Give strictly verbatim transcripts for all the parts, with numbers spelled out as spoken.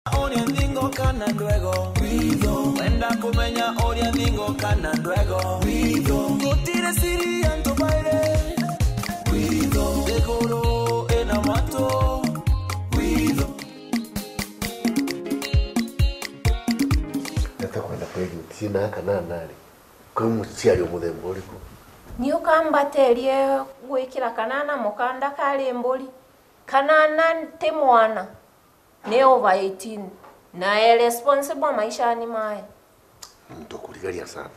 Oria ningo kana luego Guido Wenda kumenya oria ningo kana luego Guido Gutire siri anto baile Guido Dekoro enamato Guido Nata kwenda kweli tina kana nani Kwa musiali omudembo liko Niyo kambaterie gwikira kanana mukanda kali mboli kanana te mwana ne over eighteen na e responsible maisha ni mae Mto kuligalia sana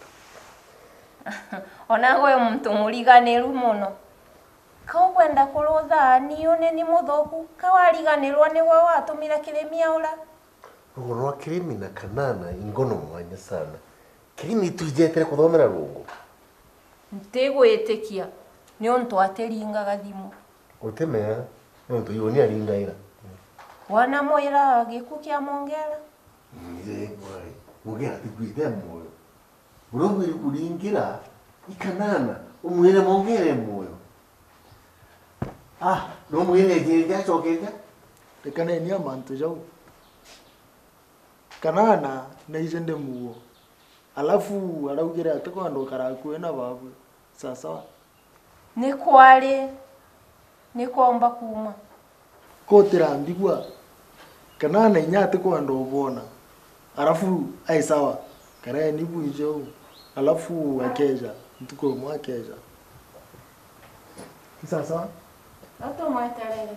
Onagwe mtu muliganeru muno Kao kwenda kulotha nione ni muthoku kawaliganirwa ni wa watumira kirimia ula Ugono wa kirimi na kanana ingono mwanya sana Kirimi tujetere kuthomera rungu Ntegwitikia ni onto ateringa gathimu Utemea Nonto yoni alingaira Wana moira gikukia mongera Mzee wai Mugera tiguite moyo Uromu ili kulingira Ikanana Umwele mongere moyo Ah No mwele jirga chokeja Tekane ni amantu jau Kanana na izende muo Alafu araugira atako ando karakuwe na babu Sasa Ni kwale Ni kwamba kuma Kotira ambigwa Kanana inyate ko ando bona Alafu ai sawa Kare ni buijo Alafu akeja Ntuko mwa akeja Sasa Ato mwaterere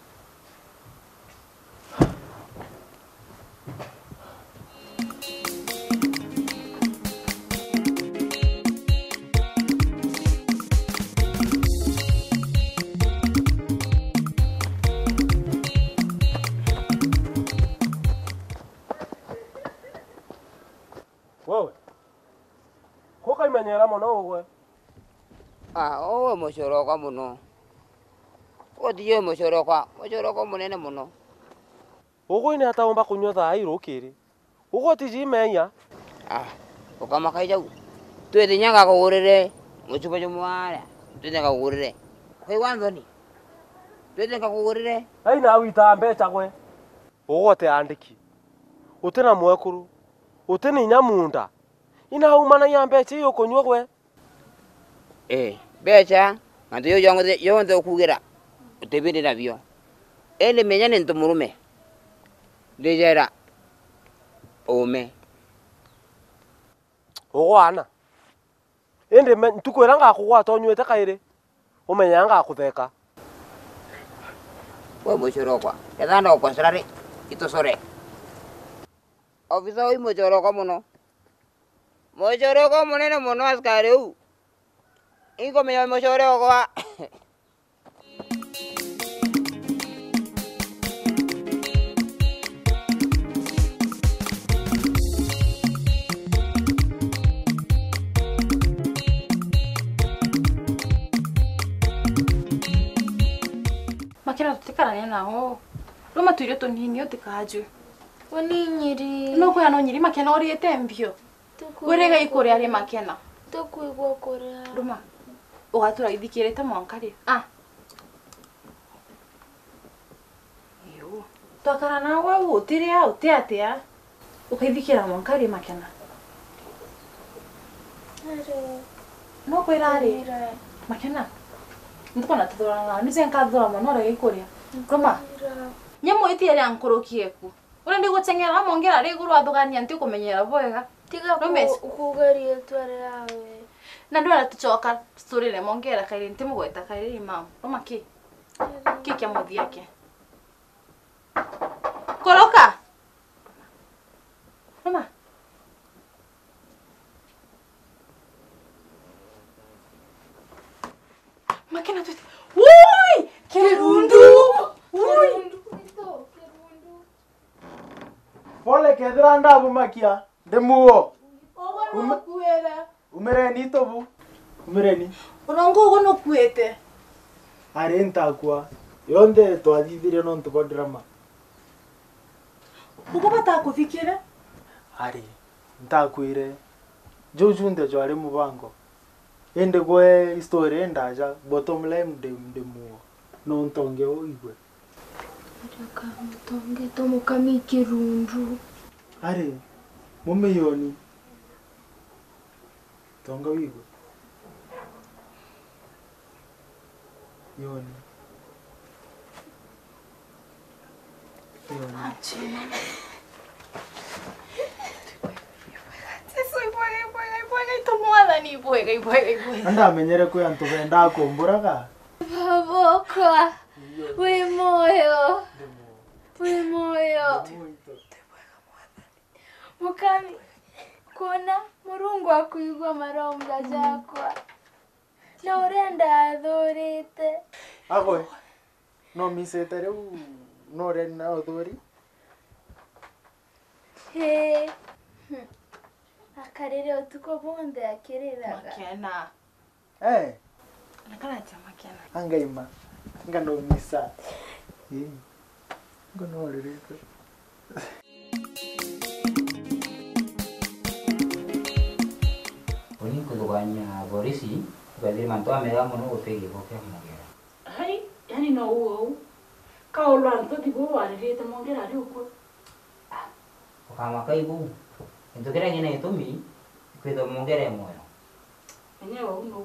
Wewe. Koka imenyera muno wewe. Ah, owe mushoroka muno. Odiye mushoroka, mushoroka munene muno. Ugo ine ataomba kunywa thai rukiri. Ugo tijimenya. Ah, ukama kaija. Twede nyanga kugurire, muchupa chumwara. Twede kugurire. Kwe wanzoni. Twede kugurire. Ai na wita mbecha gwe. Ugo te andiki. Utena mwekuru. Uteni nyamunda. Ina umana ya mbecha iyo kunywa gwe. Eh, becha. Nganto yo yongo yonde okugira. Utebinde nabyo. Ele menyane ntumurume. Dejera. Ome. Ugo ana. Ende ntukwera ngakugwata onywete kaire. Umenya ngakutheka. We mushorokwa. Kedanda okosrare. Itosore. Ofisa oi mushoroka muno. Mushoroka munene muno askari u. Ingo menya mushoroka. Makina tutikarane naho. Roma tuire tonini otikaju. Oni nyiri. No kwa no nyiri makena ori etembio. Gorega ikore ari makena. Tokuigwa kore. Roma. Ugatura ithikirete mwankari. Ah. Yo. Twakarana wa utire au teatea. Ukaithikira mwankari makena. Are. No kwa irari. Makena. Ndikona tudoranga. Nize nkadora monora ikore. Roma. Nyamo itiere ankorokie ku. Ora ndi gutsengera mongera riguru athugania nti kumenyera bwega. Tiga kugeria tware yawe. Na ndora tuchoka story le mongera kaire nti mugweta kaire imam. Roma ki. Ki kya modi yake. Koroka. Roma. Makina tu. Woi! Kerundu! Woi! Pole kedra ndabu makia demuo Ogo no kuera. Umere ni tobu Umere ni Urongo ogo no kuete. Arenta kwa Yonde twathithire no ntuko drama Ugo bata kufikira? Ari ntakwire Joju nde jware mubango Ende gwe story ndaja bottom line de demuo No ntonge oigwe Nataka mtonge tomo kami kirundu. Are, mume yoni. Tonga wigo. Yoni. Yoni. Anda menyere ko yanto benda kumburaga. Babokwa. We moyo. We moyo. Mukami. Kona murungu akuigwa maromba jakwa. Na urenda athurite. Ago. No misete reu no rena othuri. He. Akarere utuko bonde akiriraga. Makena. Eh. Nakala cha makena. Angaima. Ngano misa. Eh. Ngono rereko. Oni kuduganya polisi, bali mantu amega mono utegi boke mugera. Hai, yani no uo. Ka olwa nto tibo warete mongera ari uko. Kama kaibu. Ento kira ngene itumi, kwedo mugera moyo. Enyewe uno.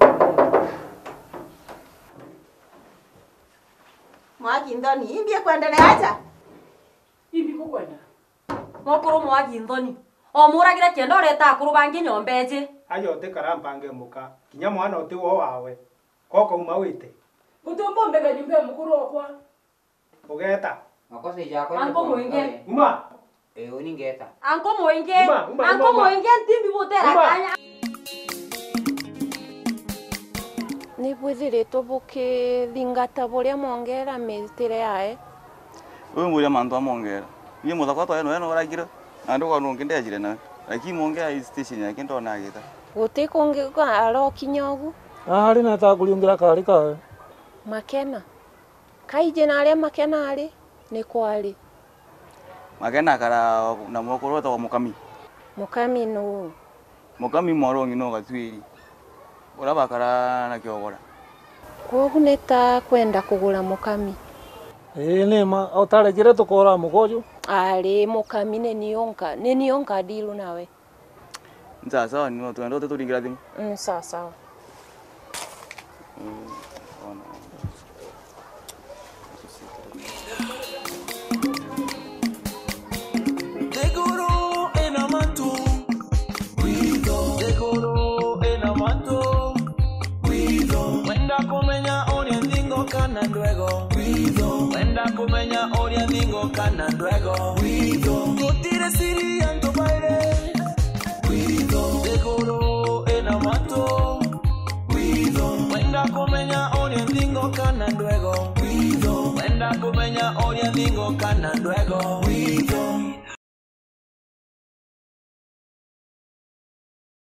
Mwagi ndoni, imbie kuendelea acha. Ibi kukwenda. Mokuru mwagi ndoni. O muragira kendo reta akuru bangi nyombeje. Ayote karampange muka. Kinya mwana ote wo wawe. Koko umawite. Utumbo mbega nyumbe mukuru okwa. Ugeta. Makosa yako Anko mwinge. Uma. Eh oni ngeta. Anko mwinge. Uma, uma, Anko uma. mwinge timbi botera Uma. kanya. Ni bwithiritwo bukithingata buria mongera mitire yae. Uyu muria mantu amongera. Ye muthako to eno eno aragira. Andu kwa nungi ndejire nawe. Lakini mongera i station yake ndona agita. Guti kungi kwa arokinya ugu. Ari na ta kuliungira kari kawe. Makena. Kaije na aria makena ari ni kwari. Magena kara na mokoro to mukami. Mukami no. Mukami morongi no gatwiri. Uraba kara na kiogora. Kogu neta kwenda kugura mukami. Eh nema otarejire tukora mugojo. Ari mukami ne nionka, ne nionka dilu nawe. Nza sawa ni watu ndote tulingira thimu. Mm sawa sawa. Mm. Ona. Tegoro enamanto. Guido. Tegoro enamanto. Guido. Wenda kumenya oria ndingo kana ndwego. Guido. Wenda kumenya oria ndingo kana ndwego. Guido. Gutire siri anto baile. Guido. Tegoro enamanto. Guido. Wenda kumenya oria ndingo kana ndwego. Guido. Wenda kumenya oria ndingo kana ndwego.